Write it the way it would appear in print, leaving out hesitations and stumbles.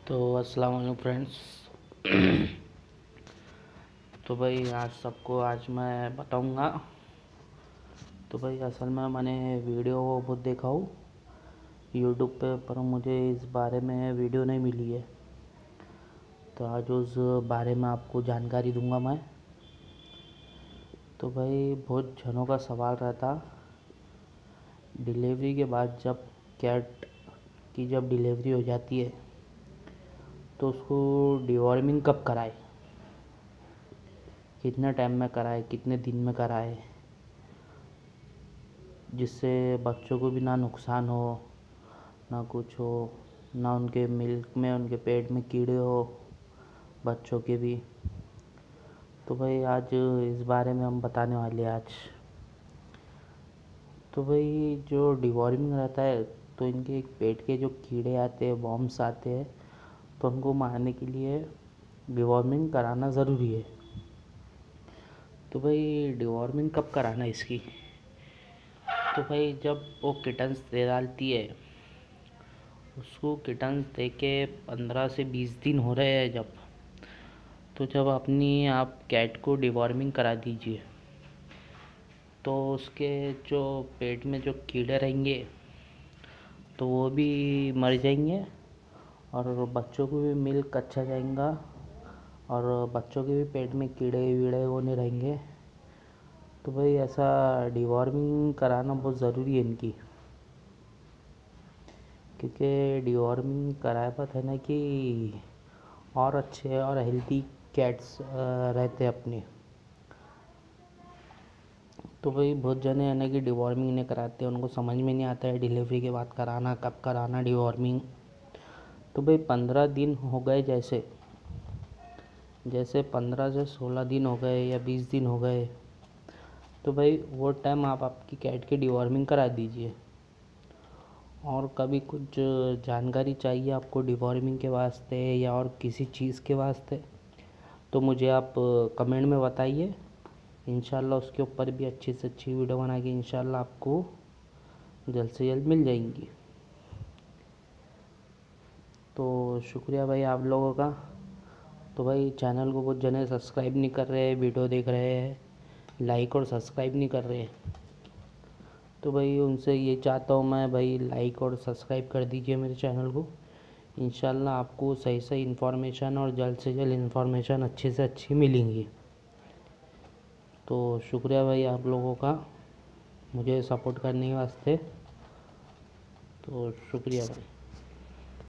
तो अस्सलाम वालेकुम फ्रेंड्स। तो भाई आज मैं बताऊंगा। तो भाई असल में मैंने वीडियो बहुत देखा हूँ यूट्यूब पे, पर मुझे इस बारे में वीडियो नहीं मिली है। तो आज उस बारे में आपको जानकारी दूंगा मैं। तो भाई बहुत जनों का सवाल रहता, डिलीवरी के बाद जब कैट की जब डिलीवरी हो जाती है तो उसको डिवॉर्मिंग कब कराए, कितने टाइम में कराए, कितने दिन में कराए, जिससे बच्चों को भी ना नुकसान हो ना कुछ हो, ना उनके मिल्क में उनके पेट में कीड़े हो बच्चों के भी। तो भाई आज इस बारे में हम बताने वाले हैं आज। तो भाई जो डिवॉर्मिंग रहता है तो इनके एक पेट के जो कीड़े आते हैं, वॉर्म्स आते हैं, तो उनको मारने के लिए डिवॉर्मिंग कराना ज़रूरी है। तो भाई डिवॉर्मिंग कब कराना है इसकी? तो भाई जब वो किटन्स दे डालती है, उसको किटन्स दे के 15 से 20 दिन हो रहे हैं जब आप कैट को डिवॉर्मिंग करा दीजिए, तो उसके जो पेट में जो कीड़े रहेंगे तो वो भी मर जाएंगे और बच्चों को भी मिल्क अच्छा जाएगा और बच्चों के भी पेट में कीड़े वीड़े वो नहीं रहेंगे। तो भाई ऐसा डिवॉर्मिंग कराना बहुत ज़रूरी है इनकी, क्योंकि डिवॉर्मिंग कराया पाता है ना कि और अच्छे और हेल्दी कैट्स रहते अपने। तो भाई बहुत जने हैं ना कि डिवॉर्मिंग नहीं कराते, उनको समझ में नहीं आता है डिलीवरी के बाद कराना कब कराना डिवॉर्मिंग। तो भाई 15 दिन हो गए, जैसे जैसे 15 से 16 दिन हो गए या 20 दिन हो गए, तो भाई वो टाइम आप आपकी कैट की डिवॉर्मिंग करा दीजिए। और कभी कुछ जानकारी चाहिए आपको डिवॉर्मिंग के वास्ते या और किसी चीज़ के वास्ते, तो मुझे आप कमेंट में बताइए। इंशाल्लाह उसके ऊपर भी अच्छी से अच्छी वीडियो बना के इंशाल्लाह आपको जल्द से जल्द मिल जाएंगी। तो शुक्रिया भाई आप लोगों का। तो भाई चैनल को बहुत जने सब्सक्राइब नहीं कर रहे हैं, वीडियो देख रहे हैं, लाइक और सब्सक्राइब नहीं कर रहे हैं। तो भाई उनसे ये चाहता हूँ मैं, भाई लाइक और सब्सक्राइब कर दीजिए मेरे चैनल को। इंशाल्लाह आपको सही सही इन्फॉर्मेशन और जल्द से जल्द इन्फॉर्मेशन अच्छी से अच्छी मिलेंगी। तो शुक्रिया भाई आप लोगों का मुझे सपोर्ट करने के वास्ते। तो शुक्रिया भाई।